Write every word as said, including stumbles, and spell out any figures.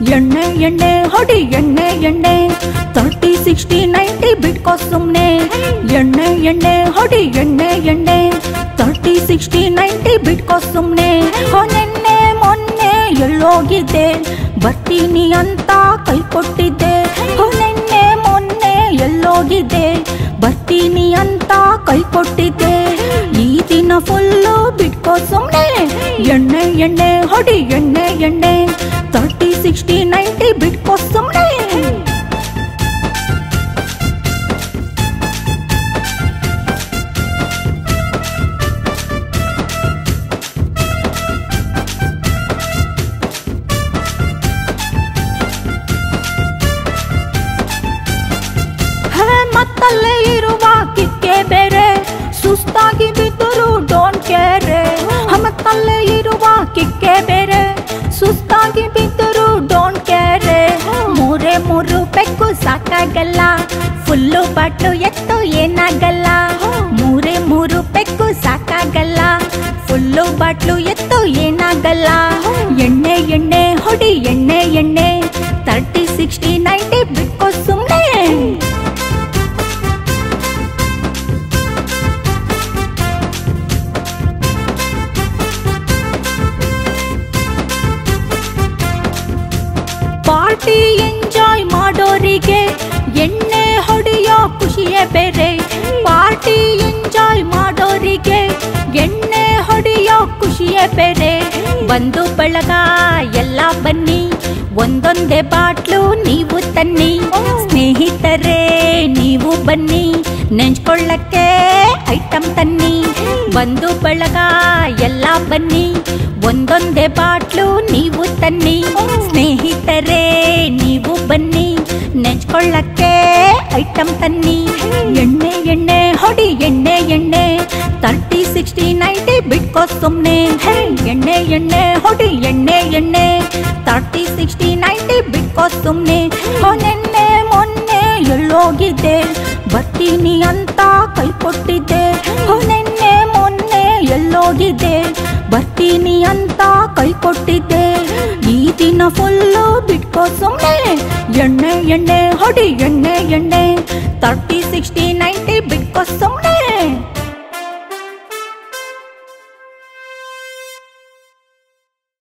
ಎಣ್ಣೆ ಎಣ್ಣೆ ಹೊಡಿ ಎಣ್ಣೆ ಎಣ್ಣೆ ತರ್ಟಿ ಸಿಕ್ಸ್ಟಿ ನೈಂಟಿ ಬಿಟ್ಕೋ ಸುಮ್ನೆ ಎಣ್ಣೆ ಎಣ್ಣೆ ಹೊಡಿ ಎಣ್ಣೆ ಎಣ್ಣೆ ತರ್ಟಿ ಸಿಕ್ಸ್ಟಿ ನೈಂಟಿ ಬಿಟ್ಕೋ ಸುಮ್ನೆ ನೆನ್ನೆ ಮೊನ್ನೆ ಎಲ್ಲೋಗಿದ್ದೆ ಬರ್ತೀನಿ ಅಂತ ಕೈ ಕೊಟ್ಟಿದ್ದೆ ನೆನ್ನೆ ಮೊನ್ನೆ ಎಲ್ಲೋಗಿದ್ದೆ ಬರ್ತೀನಿ ಅಂತ ಕೈ ಕೊಟ್ಟಿದ್ದೆ ಈ ದಿನ ಫುಲ್ಲು ಬಿಟ್ಕೋ ಸುಮ್ನೆ ಎಣ್ಣೆ ಎಣ್ಣೆ ಹೊಡಿ ಎಣ್ಣೆ ಎಣ್ಣೆ ತರ್ಟಿ ಸಿಕ್ಸ್ಟಿ ನೈಂಟಿ ಬಿಟ್ಕೋ ಸುಮ್ನೆ ಮತ್ತಲ್ಲೇ ಇರುವ ಕಿಕ್ಕೆ ಬೇರೆ ಸುಸ್ತಾಗಿ ಬಿದ್ದರು ಡೋಂಟ್ ಕೇರ್ ಮತ್ತಲ್ಲೇ ಇರುವ ಕಿಕ್ಕೆ ಬೇರೆ ಸುಸ್ತಾಗಿ ಬಿದ್ದರು ಡೋಂಟ್ ಕೇರ್ ಮೂರೇ ಮೂರು ಬೆಕ್ಕು ಸಾಕಾಗಲ್ಲ ಫುಲ್ಲು ಬಾಟ್ಲು ಎತ್ತು ಏನಾಗಲ್ಲ ಮೂರೇ ಮೂರು ಬೆಕ್ಕು ಸಾಕಾಗಲ್ಲ ಫುಲ್ಲು ಬಾಟ್ಲು ಎತ್ತು ಏನಾಗಲ್ಲ ಎಣ್ಣೆ ಎಣ್ಣೆ ಹೊಡಿ ಎಣ್ಣೆ ಎಣ್ಣೆ ತರ್ಟಿ ಸಿಕ್ಸ್ಟಿ ನೈಂಟಿ ಬಿಟ್ಕೋ ಸುಮ್ಮನೆ ಪಾರ್ಟಿ ಎಂಜಾಯ್ ಮಾಡೋರಿಗೆ ಎಣ್ಣೆ ಹೊಡೆಯೋ ಖುಷಿಯೇ ಬೇರೆ ಪಾರ್ಟಿ ಎಂಜಾಯ್ ಮಾಡೋರಿಗೆ ಎಣ್ಣೆ ಹೊಡೆಯೋ ಖುಷಿಯೇ ಬೇರೆ ಬಂದು ಬಳಗ ಎಲ್ಲ ಬನ್ನಿ ಒಂದೊಂದೇ ಬಾಟ್ಲು ನೀವು ತನ್ನಿ ಸ್ನೇಹಿತರೇ ನೀವು ಬನ್ನಿ ನೆಂಚ್ಕೊಳ್ಳಕ್ಕೆ ಐಟಮ್ ತನ್ನಿ ಬಂದು ಬಳಗ ಎಲ್ಲ ಬನ್ನಿ ಒಂದೊಂದೇ ಬಾಟ್ಲು ನೀವು ತನ್ನಿ ಸ್ನೇಹಿತರೇ ನೀವು ಬನ್ನಿ ನೆಂಚ್ಕೊಳ್ಳಕ್ಕೆ ಐಟಮ್ ತನ್ನಿ ಎಣ್ಣೆ ಎಣ್ಣೆ ಹೊಡಿ ಎಣ್ಣೆ ಎಣ್ಣೆ ತರ್ಟಿ ಸಿಕ್ಸ್ಟಿ ನೈಂಟಿ ಬಿಟ್ಕೋ ಸುಮ್ನೆ ಎಣ್ಣೆ ಎಣ್ಣೆ ಹೊಡಿ ಎಣ್ಣೆ ಎಣ್ಣೆ ತರ್ಟಿ ಸಿಕ್ಸ್ಟಿ ನೈಂಟಿ ಬಿಟ್ಕೋ ಸುಮ್ನೆ ನೆನ್ನೆ ಮೊನ್ನೆ ಎಲ್ಲೋಗಿದ್ದೆ ಬರ್ತೀನಿ ಅಂತ ಕೈ ಕೊಟ್ಟಿದ್ದೆ ನೆನ್ನೆ ಮೊನ್ನೆ ಎಲ್ಲೋಗಿದ್ದೆ ಬರ್ತೀನಿ ಅಂತ ಕೈ ಕೊಟ್ಟಿದ್ದೆ ಈ ದಿನ ಫುಲ್ಲು ಬಿಟ್ಕೋ ಸುಮ್ನೆ ಎಣ್ಣೆ ಎಣ್ಣೆ ಹೊಡಿ ಎಣ್ಣೆ ಎಣ್ಣೆ ತರ್ಟಿ ಸಿಕ್ಸ್ಟಿ ನೈಂಟಿ ಬಿಟ್ಕೋ ಸುಮ್ನೆ